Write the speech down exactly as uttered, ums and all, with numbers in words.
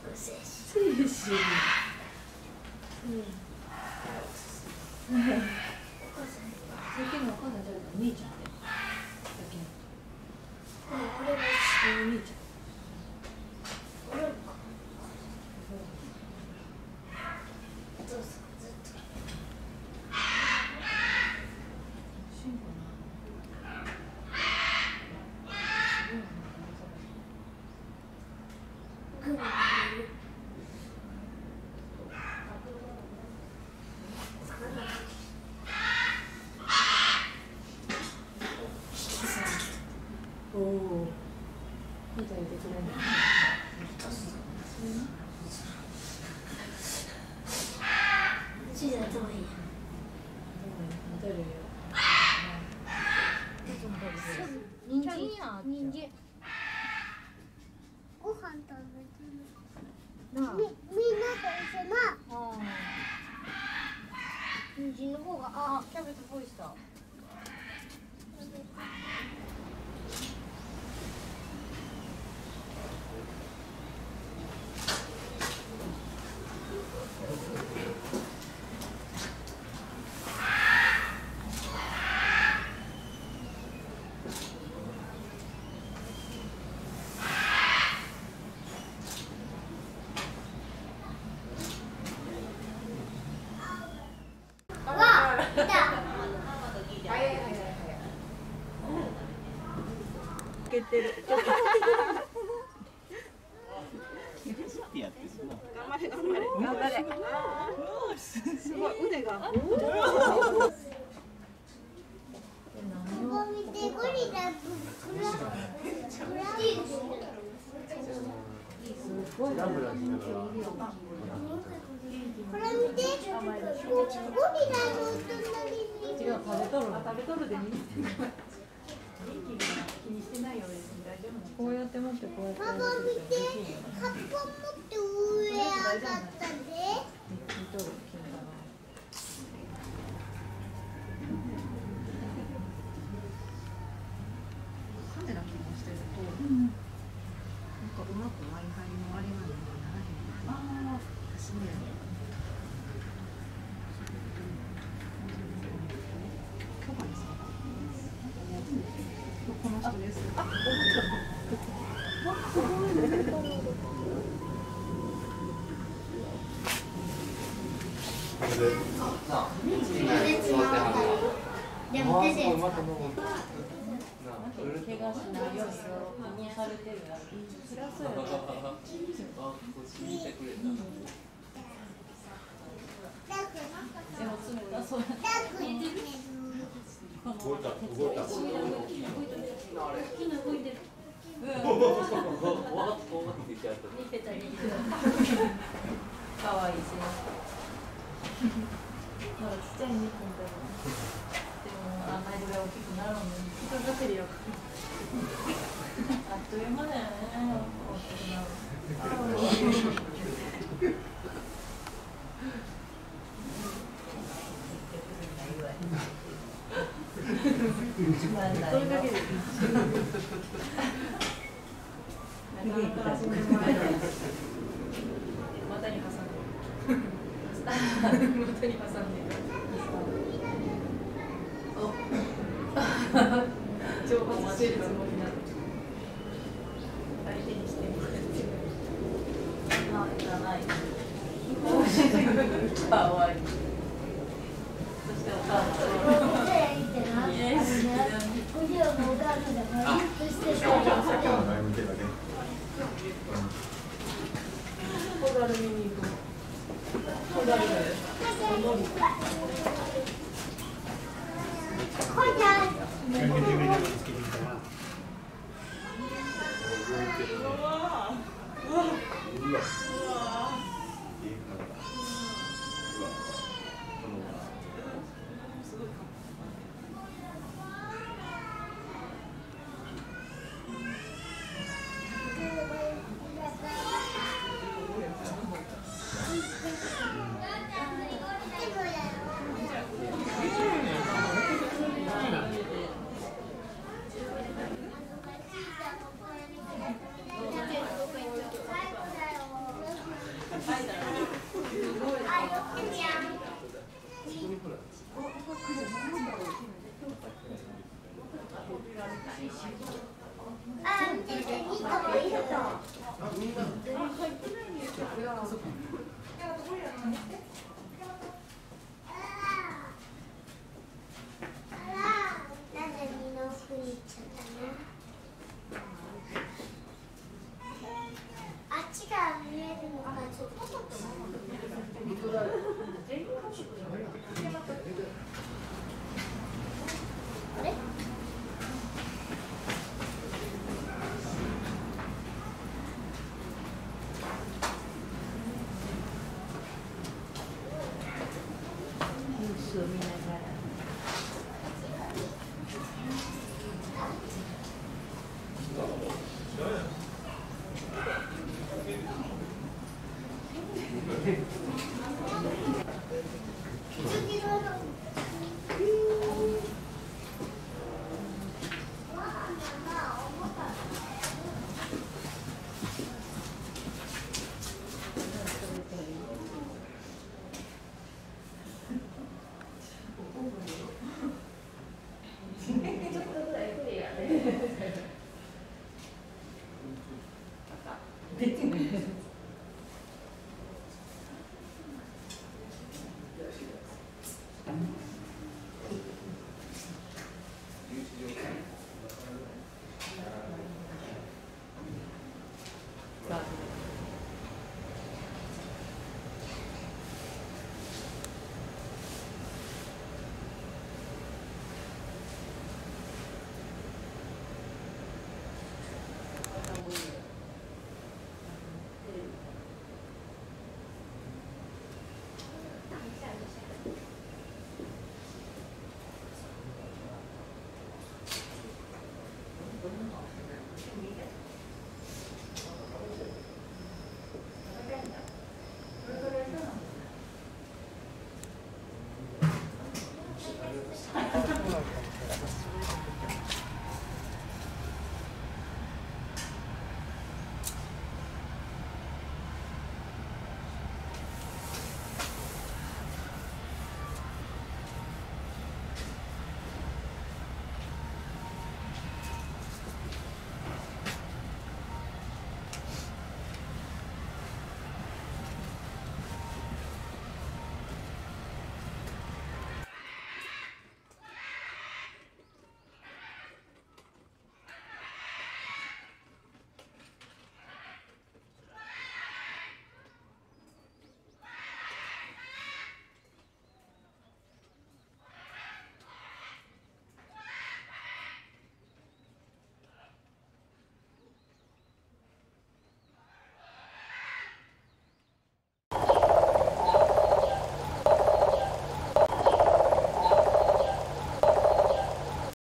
精神。 精神。うん。お母さん。最近のお母さん誰だ？お兄ちゃんで。最近。 うん、俺も。 お兄ちゃん。 俺も。お父さんずっと。 しんかな。 グミ。 おお。みたいでくれない。 シーザーどういいや。 どれよ。 人参や。人参。ご飯食べてる。なあ。み、みんなと一緒な。ああ。人参の方が、あ、キャベツっぽいした。 けてる。 頑張れ頑張れ頑張れ。すごい腕が。 見てゴリラ。 すごい。 これ見て。ゴリラの隣に。 違う、食べとる。食べとるで見て。気にしてないよ、別に大丈夫。こうやって持って、こうやって。 パパ見て、カッパ持って上上がったで。 見とる、金だな。カメラ気にしてると、なんかうまく Wi-Fi のあれがならへん。ああ、私ね。今日はさ、この人です。あ、すごいね。 でも手で。 怪我しないように気にされてるやつ。辛そうよね。でも冷たそう。動いた動いた。かわいいし。まだちっちゃいね、金太郎。でも、あんなにぐらい大きくなるのに、引っかかってるよ。あっという間だよね、大きくなる。それだけでいい。なかなか遊んでもらえない。股に挟んで。股に挟んで。挑発してるつもりなの。相手にしてもらって。あ、いらない。かわいい。そしてお母さん。イエス。 おじいのお母さんがマリッとしてる。 小樽見に行く。小樽だよ。 こいちゃん。 あ、見てて、にこもいる。なんで二の奥に行っちゃったの？あっちが見えるのかちょっと。あれ？ ニュースを見ながら。 Thank you.